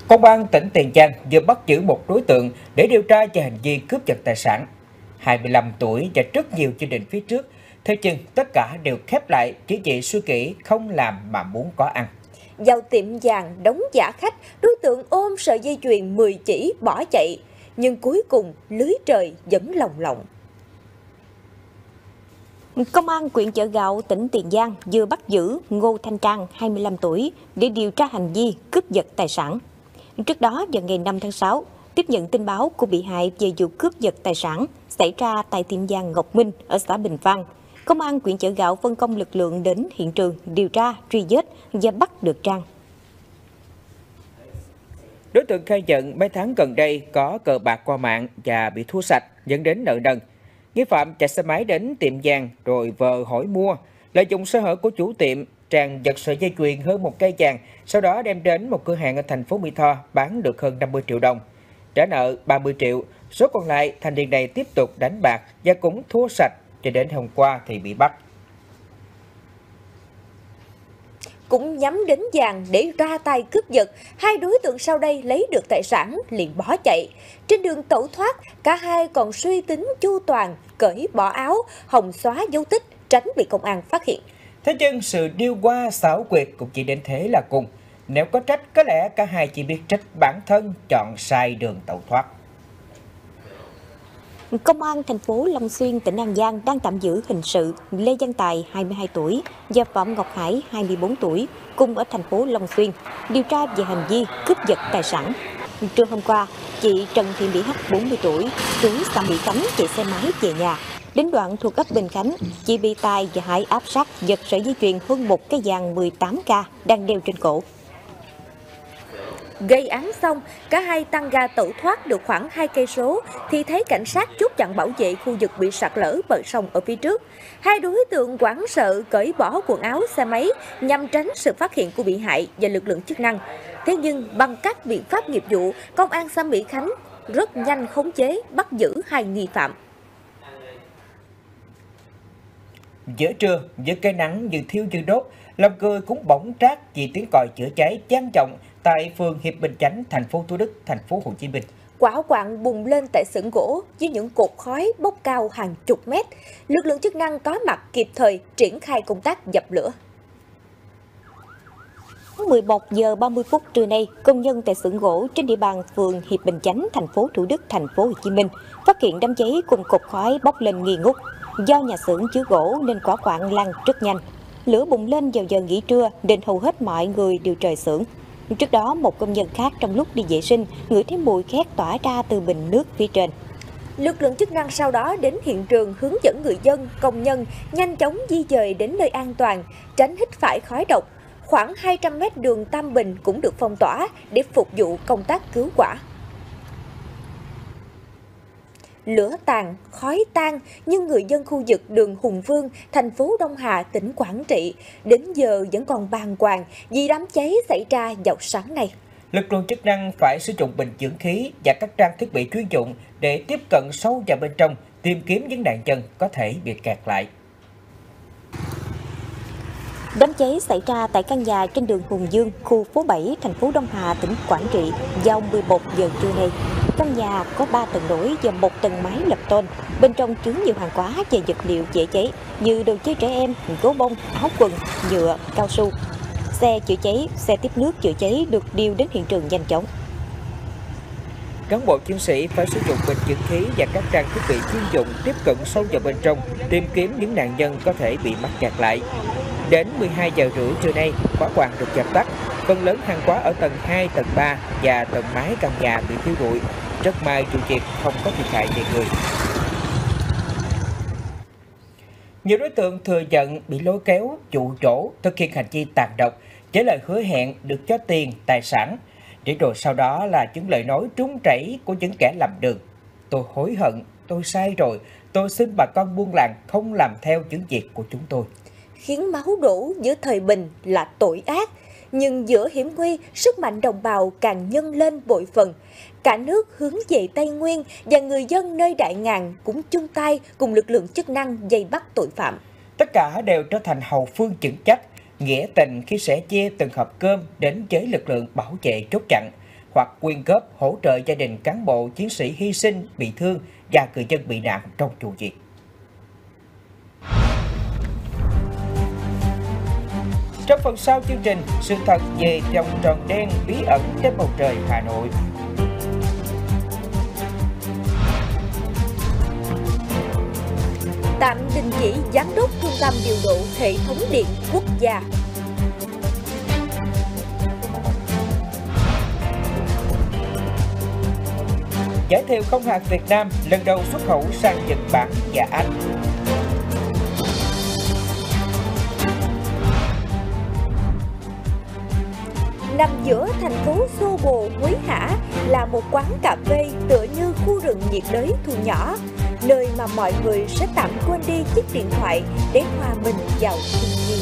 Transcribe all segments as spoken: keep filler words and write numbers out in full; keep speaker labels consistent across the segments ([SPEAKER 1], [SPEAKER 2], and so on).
[SPEAKER 1] Công an tỉnh Tiền Giang vừa bắt giữ một đối tượng để điều tra về hành vi cướp giật tài sản. hai mươi lăm tuổi và rất nhiều chương trình phía trước, thế nhưng tất cả đều khép lại chỉ vì suy nghĩ không làm mà muốn có ăn.
[SPEAKER 2] Vào tiệm vàng đóng giả khách, đối tượng ôm sợi dây chuyền mười chỉ bỏ chạy, nhưng cuối cùng lưới trời vẫn lồng lộng.
[SPEAKER 3] Công an huyện Chợ Gạo, tỉnh Tiền Giang vừa bắt giữ Ngô Thanh Trang, hai mươi lăm tuổi, để điều tra hành vi cướp giật tài sản. Trước đó, vào ngày năm tháng sáu, tiếp nhận tin báo của bị hại về vụ cướp giật tài sản xảy ra tại tiệm vàng Ngọc Minh ở xã Bình Phan. Công an huyện Chợ Gạo phân công lực lượng đến hiện trường điều tra, truy vết và bắt được Trang.
[SPEAKER 1] Đối tượng khai nhận mấy tháng gần đây có cờ bạc qua mạng và bị thua sạch dẫn đến nợ nần. Nghi phạm chạy xe máy đến tiệm vàng rồi vờ hỏi mua, lợi dụng sơ hở của chủ tiệm, Trang giật sợi dây chuyền hơn một cây vàng, sau đó đem đến một cửa hàng ở thành phố Mỹ Tho bán được hơn năm mươi triệu đồng. Trả nợ ba mươi triệu, số còn lại thanh niên này tiếp tục đánh bạc và cũng thua sạch cho đến hôm qua thì bị bắt.
[SPEAKER 2] Cũng nhắm đến vàng để ra tay cướp giật, hai đối tượng sau đây lấy được tài sản liền bỏ chạy. Trên đường tẩu thoát, cả hai còn suy tính chu toàn, cởi bỏ áo, hòng xóa dấu tích, tránh bị công an phát hiện.
[SPEAKER 1] Thế nhưng sự điêu hoa xảo quyệt cũng chỉ đến thế là cùng. Nếu có trách, có lẽ cả hai chỉ biết trách bản thân chọn sai đường tẩu thoát.
[SPEAKER 3] Công an thành phố Long Xuyên, tỉnh An Giang đang tạm giữ hình sự Lê Văn Tài, hai mươi hai tuổi, và Phạm Ngọc Hải, hai mươi bốn tuổi, cùng ở thành phố Long Xuyên, điều tra về hành vi cướp giật tài sản. Trưa hôm qua, chị Trần Thị Mỹ Hắc, bốn mươi tuổi, trú xã Mỹ Khánh, chạy xe máy về nhà. Đến đoạn thuộc ấp Bình Khánh, chị bị Tài và Hải áp sát giật sợi dây chuyền hơn một cây vàng mười tám ca đang đeo trên cổ.
[SPEAKER 2] Gây án xong, cả hai tăng ga tẩu thoát được khoảng hai cây số thì thấy cảnh sát chốt chặn bảo vệ khu vực bị sạt lở bờ sông ở phía trước. Hai đối tượng hoảng sợ cởi bỏ quần áo xe máy nhằm tránh sự phát hiện của bị hại và lực lượng chức năng. Thế nhưng bằng các biện pháp nghiệp vụ, công an xã Mỹ Khánh rất nhanh khống chế bắt giữ hai nghi phạm.
[SPEAKER 1] Giữa trưa, với cái nắng như thiêu như đốt, lòng cười cũng bỗng trát vì tiếng còi chữa cháy vang vọng tại phường Hiệp Bình Chánh, thành phố Thủ Đức, thành phố Hồ Chí Minh.
[SPEAKER 2] Quả quạng bùng lên tại xưởng gỗ với những cột khói bốc cao hàng chục mét. Lực lượng chức năng có mặt kịp thời triển khai công tác dập lửa.
[SPEAKER 3] mười một giờ ba mươi phút trưa nay, công nhân tại xưởng gỗ trên địa bàn phường Hiệp Bình Chánh, thành phố Thủ Đức, thành phố Hồ Chí Minh phát hiện đám cháy cùng cột khói bốc lên nghi ngút. Do nhà xưởng chứa gỗ nên quả quạng lan rất nhanh. Lửa bùng lên vào giờ nghỉ trưa nên hầu hết mọi người đều rời xưởng. Trước đó, một công nhân khác trong lúc đi vệ sinh ngửi thấy mùi khét tỏa ra từ bình nước phía trên.
[SPEAKER 2] Lực lượng chức năng sau đó đến hiện trường hướng dẫn người dân, công nhân nhanh chóng di dời đến nơi an toàn, tránh hít phải khói độc. Khoảng hai trăm mét đường Tam Bình cũng được phong tỏa để phục vụ công tác cứu hỏa. Lửa tàn, khói tan, nhưng người dân khu vực đường Hùng Vương, thành phố Đông Hà, tỉnh Quảng Trị đến giờ vẫn còn bàng hoàng vì đám cháy xảy ra vào sáng nay.
[SPEAKER 1] Lực lượng chức năng phải sử dụng bình chữa khí và các trang thiết bị chuyên dụng để tiếp cận sâu vào bên trong, tìm kiếm những nạn nhân có thể bị kẹt lại.
[SPEAKER 3] Đám cháy xảy ra tại căn nhà trên đường Hùng Dương, khu phố bảy, thành phố Đông Hà, tỉnh Quảng Trị vào mười một giờ trưa nay. Căn nhà có ba tầng nổi và một tầng mái lập tôn. Bên trong chứa nhiều hàng hóa và vật liệu dễ cháy như đồ chơi trẻ em, gấu bông, áo quần, nhựa, cao su. Xe chữa cháy, xe tiếp nước chữa cháy được điều đến hiện trường nhanh chóng.
[SPEAKER 1] Cán bộ chiến sĩ phải sử dụng bình chữa khí và các trang thiết bị chuyên dụng tiếp cận sâu vào bên trong, tìm kiếm những nạn nhân có thể bị mắc kẹt lại. Đến mười hai giờ rưỡi trưa nay, hỏa hoạn được dập tắt. Phần lớn hàng hóa ở tầng hai, tầng ba và tầng mái căn nhà bị thiêu rụi. Rất may vụ việc không có thiệt hại về người. Nhiều đối tượng thừa nhận bị lôi kéo, dụ dỗ, thực hiện hành vi tàn độc, với lời hứa hẹn được cho tiền, tài sản. Để rồi sau đó là những lời nói trúng chảy của những kẻ làm đường. Tôi hối hận, tôi sai rồi, tôi xin bà con buôn làng không làm theo những việc của chúng tôi.
[SPEAKER 2] Khiến máu đổ giữa thời bình là tội ác, nhưng giữa hiểm nguy, sức mạnh đồng bào càng nhân lên bội phần. Cả nước hướng về Tây Nguyên và người dân nơi Đại Ngàn cũng chung tay cùng lực lượng chức năng vây bắt tội phạm.
[SPEAKER 1] Tất cả đều trở thành hậu phương vững chắc, nghĩa tình khi sẻ chia từng hộp cơm đến với lực lượng bảo vệ chốt chặn. hoặc quyên góp hỗ trợ gia đình cán bộ chiến sĩ hy sinh, bị thương và người dân bị nạn trong vụ việc. Trong phần sau chương trình, sự thật về vòng tròn đen bí ẩn trên bầu trời Hà Nội.
[SPEAKER 2] Tạm đình chỉ giám đốc trung tâm điều độ hệ thống điện quốc gia.
[SPEAKER 1] Vải thiều không hạt Việt Nam lần đầu xuất khẩu sang Nhật Bản và Anh.
[SPEAKER 2] Nằm giữa thành phố xô bồ Hối Hả là một quán cà phê tựa như khu rừng nhiệt đới thu nhỏ, nơi mà mọi người sẽ tạm quên đi chiếc điện thoại để hòa mình vào thiên nhiên.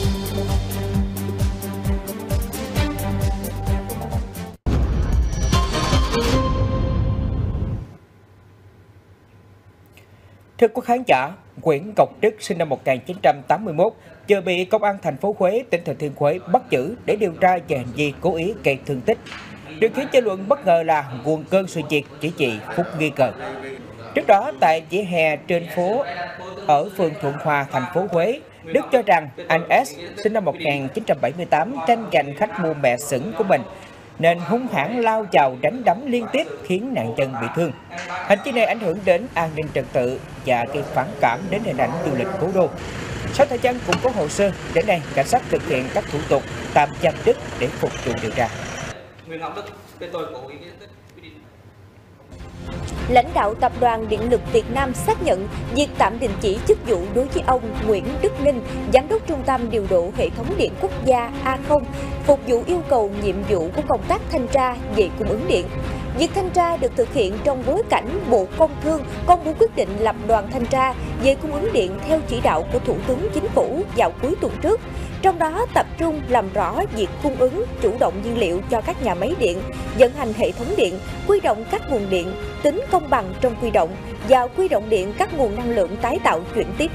[SPEAKER 1] Thưa quý khán giả, Nguyễn Ngọc Đức sinh năm một nghìn chín trăm tám mươi mốt, vừa bị Công an thành phố Huế, tỉnh Thừa Thiên Huế bắt giữ để điều tra về hành vi cố ý gây thương tích. Điều khiến dư luận bất ngờ là nguồn cơn sự việc chỉ chị phút nghi ngờ. Trước đó, tại vỉa hè trên phố ở phường Thuận Hòa, thành phố Huế, Đức cho rằng anh S, sinh năm một nghìn chín trăm bảy mươi tám, tranh giành khách mua mẹ sửng của mình, nên hung hãn lao vào đánh đấm liên tiếp khiến nạn nhân bị thương. Hành vi này ảnh hưởng đến an ninh trật tự và gây phản cảm đến hình ảnh du lịch cố đô. Sau thời gian củng cố hồ sơ, đến nay cảnh sát thực hiện các thủ tục tạm giam Đức để phục vụ điều tra.
[SPEAKER 2] Lãnh đạo Tập đoàn Điện lực Việt Nam xác nhận việc tạm đình chỉ chức vụ đối với ông Nguyễn Đức Ninh, Giám đốc Trung tâm Điều độ Hệ thống Điện Quốc gia A không, phục vụ yêu cầu nhiệm vụ của công tác thanh tra về cung ứng điện. Việc thanh tra được thực hiện trong bối cảnh Bộ Công Thương công bố quyết định lập đoàn thanh tra về cung ứng điện theo chỉ đạo của Thủ tướng Chính phủ vào cuối tuần trước. Trong đó tập trung làm rõ việc cung ứng chủ động nhiên liệu cho các nhà máy điện, vận hành hệ thống điện, quy động các nguồn điện, tính công bằng trong quy động và quy động điện các nguồn năng lượng tái tạo chuyển tiếp.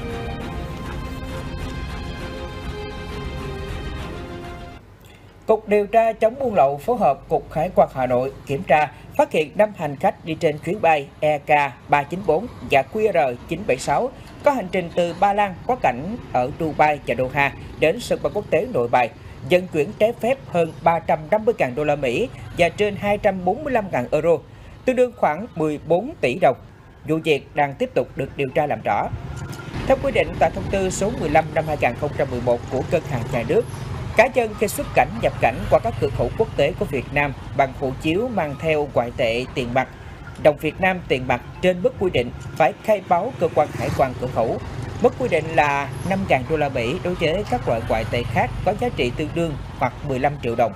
[SPEAKER 1] Cục điều tra chống buôn lậu phối hợp Cục Hải quan Hà Nội kiểm tra, phát hiện năm hành khách đi trên chuyến bay E K ba chín bốn và Q R chín bảy sáu có hành trình từ Ba Lan quá cảnh ở Dubai và Doha đến sân bay quốc tế Nội Bài, vận chuyển trái phép hơn ba trăm năm mươi nghìn đô la Mỹ và trên hai trăm bốn mươi lăm nghìn euro, tương đương khoảng mười bốn tỷ đồng. Vụ việc đang tiếp tục được điều tra làm rõ. Theo quy định tại thông tư số mười lăm năm hai nghìn không trăm mười một của Ngân hàng Nhà nước, cá nhân khi xuất cảnh nhập cảnh qua các cửa khẩu quốc tế của Việt Nam bằng hộ chiếu mang theo ngoại tệ tiền mặt, đồng Việt Nam tiền mặt trên mức quy định phải khai báo cơ quan hải quan cửa khẩu. Mức quy định là năm nghìn đô la Mỹ đối với các loại ngoại tệ khác có giá trị tương đương hoặc mười lăm triệu đồng.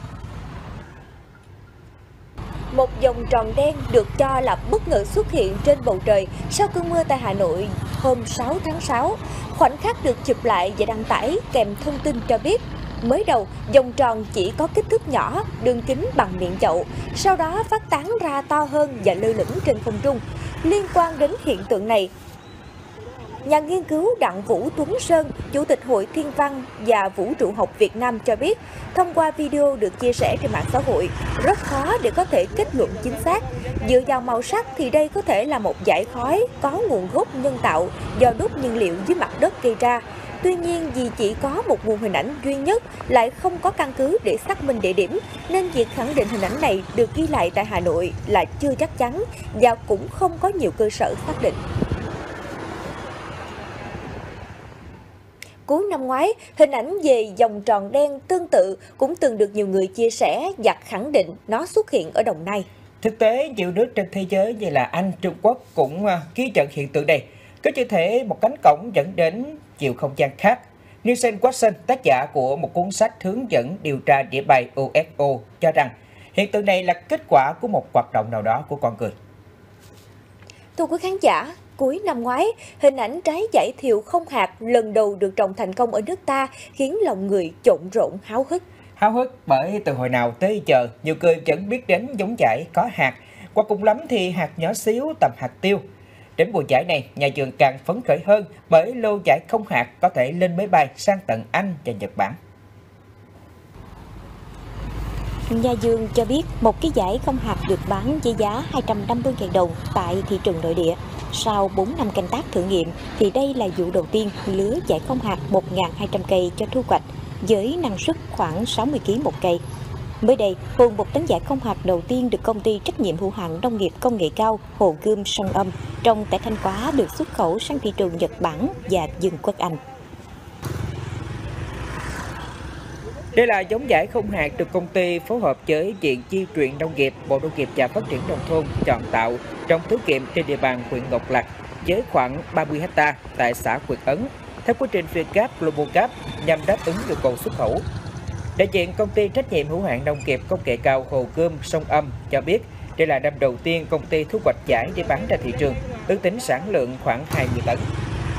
[SPEAKER 2] Một vòng tròn đen được cho là bất ngờ xuất hiện trên bầu trời sau cơn mưa tại Hà Nội hôm sáu tháng sáu. Khoảnh khắc được chụp lại và đăng tải kèm thông tin cho biết, mới đầu vòng tròn chỉ có kích thước nhỏ, đường kính bằng miệng chậu, sau đó phát tán ra to hơn và lơ lửng trên không trung. Liên quan đến hiện tượng này, nhà nghiên cứu Đặng Vũ Tuấn Sơn, Chủ tịch Hội Thiên văn và Vũ trụ học Việt Nam cho biết, thông qua video được chia sẻ trên mạng xã hội, rất khó để có thể kết luận chính xác. Dựa vào màu sắc thì đây có thể là một dải khói có nguồn gốc nhân tạo do đốt nhiên liệu dưới mặt đất gây ra. Tuy nhiên, vì chỉ có một nguồn hình ảnh duy nhất lại không có căn cứ để xác minh địa điểm, nên việc khẳng định hình ảnh này được ghi lại tại Hà Nội là chưa chắc chắn và cũng không có nhiều cơ sở xác định. Cuối năm ngoái, hình ảnh về vòng tròn đen tương tự cũng từng được nhiều người chia sẻ và khẳng định nó xuất hiện ở Đồng Nai.
[SPEAKER 1] Thực tế, nhiều nước trên thế giới như là Anh, Trung Quốc cũng ghi nhận hiện tượng này. Có như thể một cánh cổng dẫn đến chiều không gian khác. Nielsen Watson, tác giả của một cuốn sách hướng dẫn điều tra địa bài U F O, cho rằng hiện tượng này là kết quả của một hoạt động nào đó của con người.
[SPEAKER 2] Thưa quý khán giả, cuối năm ngoái, hình ảnh trái vải thiều không hạt lần đầu được trồng thành công ở nước ta khiến lòng người trộn rộn háo hức.
[SPEAKER 1] Háo hức bởi từ hồi nào tới giờ, nhiều người vẫn biết đến giống vải có hạt, hoặc cùng lắm thì hạt nhỏ xíu tầm hạt tiêu. Đến mùa vải này, nhà vườn càng phấn khởi hơn bởi lô vải không hạt có thể lên máy bay sang tận Anh và Nhật Bản.
[SPEAKER 3] Nhà vườn cho biết một ký vải không hạt được bán với giá hai trăm năm mươi nghìn đồng tại thị trường nội địa. Sau bốn năm canh tác thử nghiệm thì đây là vụ đầu tiên lứa vải không hạt một nghìn hai trăm cây cho thu hoạch với năng suất khoảng sáu mươi ki lô gam một cây. Mới đây, hơn một tấn vải không hạt đầu tiên được công ty trách nhiệm hữu hạn nông nghiệp công nghệ cao Hồ Gươm Sông Âm trồng tại Thanh Hóa được xuất khẩu sang thị trường Nhật Bản và Vương quốc Anh.
[SPEAKER 1] Đây là giống vải không hạt được công ty phối hợp với Viện Chi truyền Nông nghiệp, Bộ Nông nghiệp và Phát triển Nông thôn chọn tạo trong thử nghiệm trên địa bàn huyện Ngọc Lặc với khoảng ba mươi héc ta tại xã Quỳnh Ấn theo quy trình Việt Gap Global Gap nhằm đáp ứng nhu cầu xuất khẩu. Đại diện công ty trách nhiệm hữu hạn nông nghiệp công nghệ cao Hồ Gươm Sông Âm cho biết đây là năm đầu tiên công ty thu hoạch vải để bán ra thị trường, ước tính sản lượng khoảng hai mươi tấn.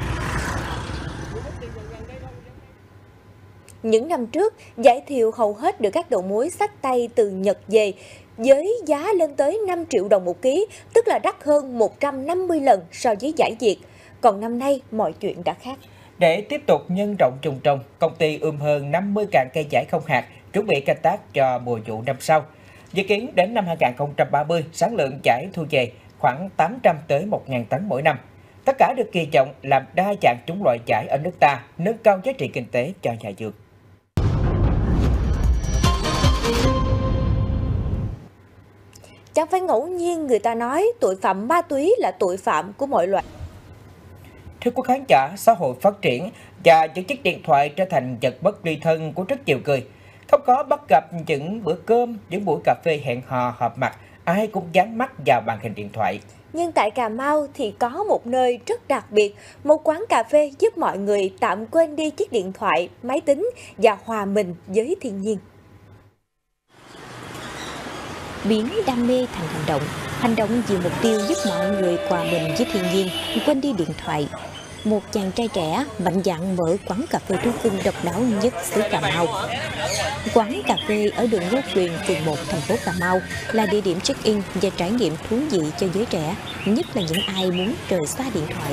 [SPEAKER 2] Những năm trước, vải thiều hầu hết được các đầu mối xách tay từ Nhật về với giá lên tới năm triệu đồng một ký, tức là đắt hơn một trăm năm mươi lần so với vải Việt. Còn năm nay, mọi chuyện đã khác.
[SPEAKER 1] Để tiếp tục nhân rộng trồng trồng, công ty ươm hơn năm mươi cạn cây vải không hạt, chuẩn bị canh tác cho mùa vụ năm sau. Dự kiến đến năm hai nghìn không trăm ba mươi, sản lượng vải thu về khoảng tám trăm tới một nghìn tấn mỗi năm. Tất cả được kỳ vọng làm đa dạng chủng loại vải ở nước ta, nâng cao giá trị kinh tế cho nhà vườn.
[SPEAKER 2] Chẳng phải ngẫu nhiên người ta nói tội phạm ma túy là tội phạm của mọi loại.
[SPEAKER 1] Thưa quý khán giả, xã hội phát triển và những chiếc điện thoại trở thành vật bất ly thân của rất nhiều người. Không có bắt gặp những bữa cơm, những buổi cà phê hẹn hò họp mặt, ai cũng dán mắt vào màn hình điện thoại.
[SPEAKER 2] Nhưng tại Cà Mau thì có một nơi rất đặc biệt, một quán cà phê giúp mọi người tạm quên đi chiếc điện thoại, máy tính và hòa mình với thiên nhiên.
[SPEAKER 3] Biến đam mê thành hành động, hành động vì mục tiêu giúp mọi người hòa mình với thiên nhiên, quên đi điện thoại. Một chàng trai trẻ mạnh dạn mở quán cà phê thú cưng độc đáo nhất xứ Cà Mau. Quán cà phê ở đường Ngô Quyền, phường một, thành phố Cà Mau là địa điểm check-in và trải nghiệm thú vị cho giới trẻ, nhất là những ai muốn rời xa điện thoại.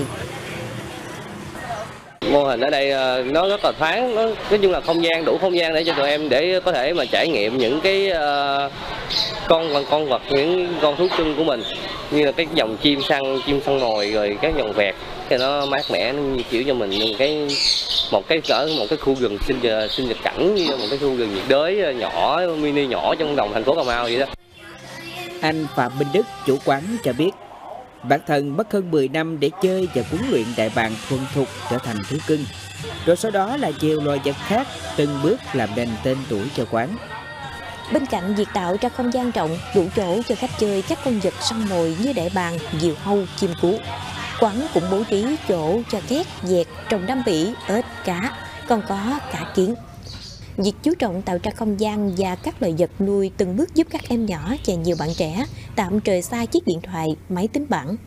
[SPEAKER 4] Mô hình ở đây nó rất là thoáng, nó nói chung là không gian đủ không gian để cho tụi em để có thể mà trải nghiệm những cái uh, con con vật, những con thú cưng của mình, như là cái dòng chim săn, chim săn mồi, rồi các dòng vẹt, thì nó mát mẻ, nó kiểu cho mình cái một cái cỡ một cái khu rừng sinh sinh vật cảnh, như một cái khu rừng nhiệt đới nhỏ, mini nhỏ trong đồng thành phố Cà Mau vậy đó.
[SPEAKER 1] Anh Phạm Minh Đức, chủ quán cho biết, bản thân mất hơn mười năm để chơi và huấn luyện đại bàng thuần thục trở thành thú cưng. Rồi sau đó là nhiều loài vật khác từng bước làm nên tên tuổi cho quán.
[SPEAKER 3] Bên cạnh việc tạo ra không gian rộng, đủ chỗ cho khách chơi các con vật săn mồi như đại bàng, diều hâu, chim cú, quán cũng bố trí chỗ cho két, dẹt, trồng đám bỉ, ếch, cá, còn có cả kiến. Việc chú trọng tạo ra không gian và các loài vật nuôi từng bước giúp các em nhỏ và nhiều bạn trẻ tạm rời xa chiếc điện thoại, máy tính bảng.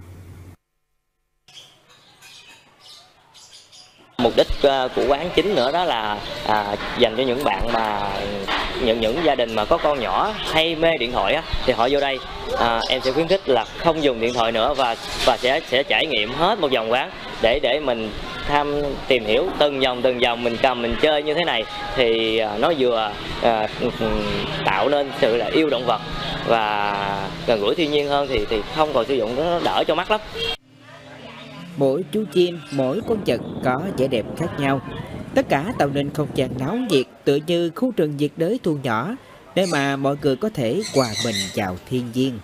[SPEAKER 5] Mục đích của quán chính nữa đó là à, dành cho những bạn mà những những gia đình mà có con nhỏ hay mê điện thoại á, thì họ vô đây à, em sẽ khuyến khích là không dùng điện thoại nữa và và sẽ sẽ trải nghiệm hết một vòng quán để để mình tham tìm hiểu từng vòng từng vòng mình cầm mình chơi như thế này thì à, nó vừa à, tạo nên sự là yêu động vật và gần gũi thiên nhiên hơn thì thì không còn sử dụng nó đỡ cho mắt lắm.
[SPEAKER 1] Mỗi chú chim, mỗi con vật có vẻ đẹp khác nhau. Tất cả tạo nên không gian náo nhiệt tựa như khu rừng nhiệt đới thu nhỏ để mà mọi người có thể hòa mình vào thiên nhiên.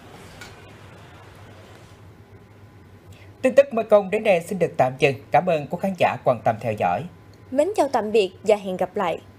[SPEAKER 1] Tin tức Mekong đến đây xin được tạm dừng. Cảm ơn quý khán giả quan tâm theo dõi.
[SPEAKER 2] Mến chào tạm biệt và hẹn gặp lại.